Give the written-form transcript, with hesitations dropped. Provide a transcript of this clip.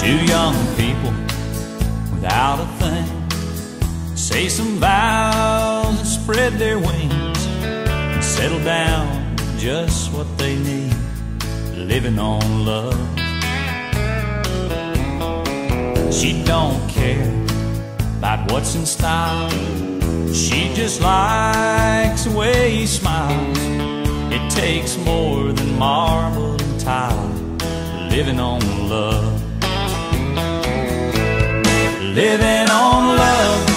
Two young people without a thing say some vows and spread their wings and settle down just what they need, living on love. She don't care about what's in style, she just likes the way he smiles. It takes more than marble and tile, living on love. Living on love.